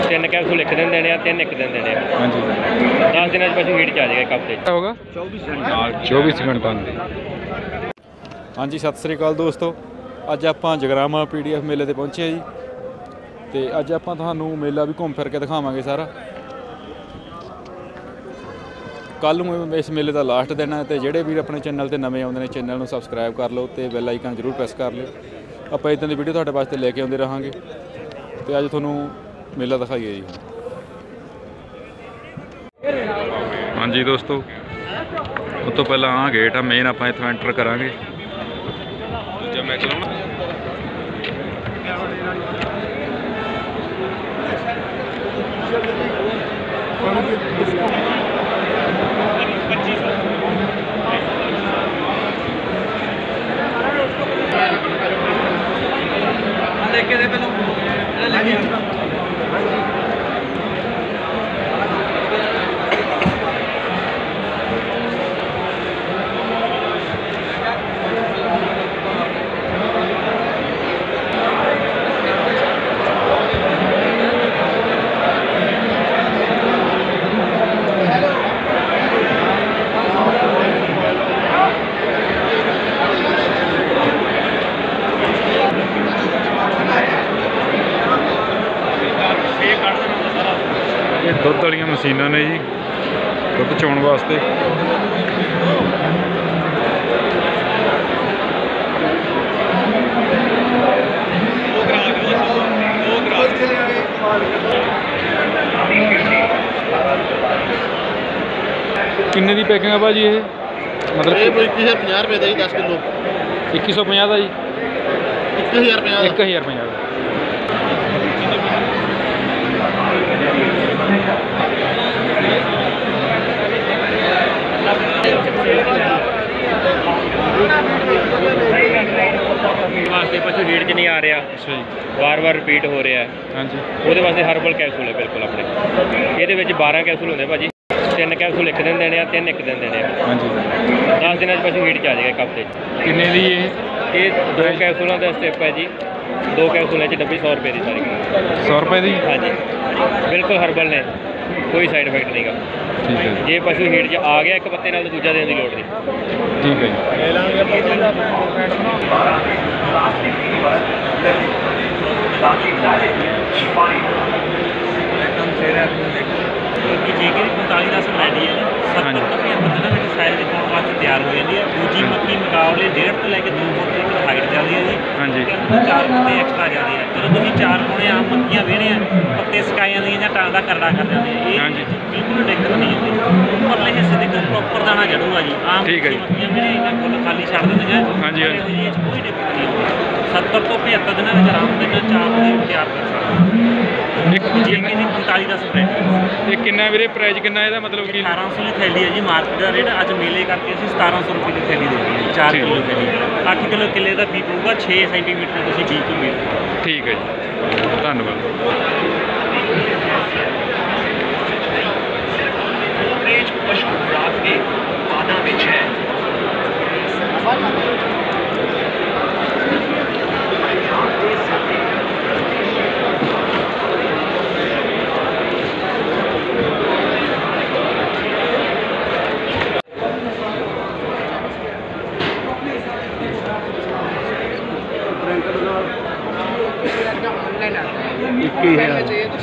3 capsule एक दिन देने, 3 एक दिन देने। हाँ जी 10 दिन पशु हीट च आ जाएगा, एक हफ्ते होगा 24 घंटा। हाँ जी सत श्री अकाल दोस्तों, अज आप जगरामा PDF मेले ते पहुँचे जी, तो अज आप मेला भी घूम फिर के दिखावांगे सारा। कल इस मेले का लास्ट दिन है, तो जोड़े भी अपने चैनल पर नवे आते हैं चैनल में सबसक्राइब कर लो, तो बैल आइकन जरूर प्रेस कर लो। आप इदां दी वीडियो तुहाडे वास्ते लेके आते रहांगे, तो अज तुहानूं मेला दिखाइए जी। हाँ जी दोस्तों, उस तो पहला आ गेट आ मेन, आप इत्थों एंटर करांगे। दुध वाली मशीनां ने जी, दुध चोण वास्ते। किन्ने दी पैकिंग है भाजी ये? मतलब 2150 रुपये का जी 10 किलो। 2150 का जी? 1050 का। वास्ते पशु हीट च नहीं आ रहा, बार बार रिपीट हो रहा है। हाँ जी, वो वास्ते हर्बल कैप्सूल है बिल्कुल अपने। ये 12 कैप्सूल होंगे भाजी, 3 कैप्सूल एक दिन देने, 3 एक दिन देने। हाँ जी 10 दिन पशु हीट च आ जाएगा, एक हफ्ते। किन्ने दी ये 2 कैप्सूलों का स्टेप है जी, 2 कैप्सूल डब्बी 100 रुपये की सारी। 100 रुपये की? हाँ जी बिल्कुल हर्बल ने, कोई साइड इफेक्ट नहीं गा। ठीक है जी। जे पशु हीट च आ गया एक पत्ते नाल दूजा देने की लोड़ नहीं। ठीक है जेकर 45 10 रेडी है, 70 तो 75 दिन साइज दिखाने वास्ते तैयार हो जाती है। दूजी मक्की मुकाबले 1.5 तो लैके 2 फुट तक हाइट जाती है जी। हाँ जी 4 पत्ते एक्स्ट्रा जाते हैं। चलो तुम 4 पौने आम मक्कियां वेने पत्ते सकाई जाती हैं, टांगा करड़ा कर जाते हैं। हाँ जी बिल्कुल दिक्कत नहीं आती। उपरले हिस्से देखो प्रॉपर दाना जड़ूगा जी। आम ठीक है जी। मक्कियां वेने इन्हें फुल खाली छड़ देंगे। हाँ जी, हाँ जी। कोई दिक्कत नहीं आती। 70 तो 75 दिन में आराम से 4 पत्ते तैयार कर सकते हैं। जेकर 45 10 रेडी। ये किन्ना वीरे प्राइस किन्ना है मतलब कि? 1800 की थैली है जी, मार्केट का रेट अज मेले करके असीं 1700 रुपये की थैली देंगे। 4 किलो थैली 8 किलो किले का बी पऊगा, 6 सेंटीमीटर तुसीं बी को मिल। ठीक है जी, धन्यवाद। पशु खुराक के पाना विच है। ऑनलाइन आता है, चाहिए तो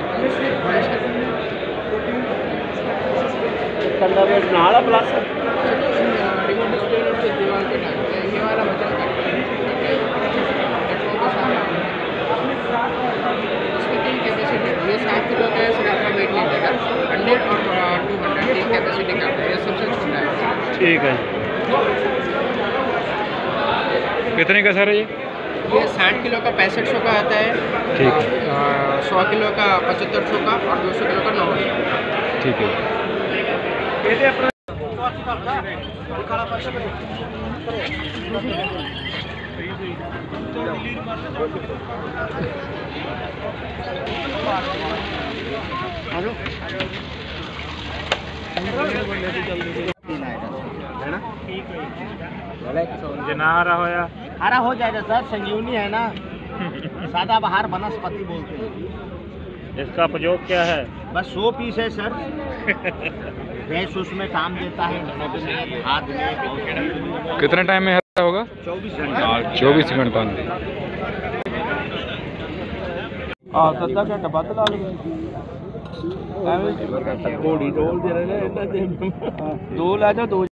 17,000 प्लस रिमोट डिस्प्ले दीवार पे डालते हैं। ये वाला वजन करते हैं, इसमें 3 कैपेसिटी। ये 7 किलो का है, सिर्फ अपना वेट नहीं देगा। 100 और 200 3 कैपेसिटी का है, ये सबसे छोटा है। ठीक है। कितने का सर ये? ये 60 किलो का 6500 का आता है। ठीक है। 100 किलो का 7500 का और 200 किलो का 900। ठीक है। हरा होया हरा हो जाएगा सर, संजीवनी है ना। सादा बहार वनस्पति बोलते हैं। इसका प्रयोग क्या है? बस 100 पीस है सर। गैस उसमें काम देता है, खाद में। कितने टाइम में हरा होगा? 24 घंटा। 24 घंटा में। ਅੱਧਾ ਘੰਟਾ ਵੱਧ ਲਾ ਲਓ ਐਵੇਂ ਘੋੜੀ ਰੋਲ ਦੇ ਰਹੇ ਨੇ ਇਹਨਾਂ ਦੇ 2 ਲੈ ਜਾ 2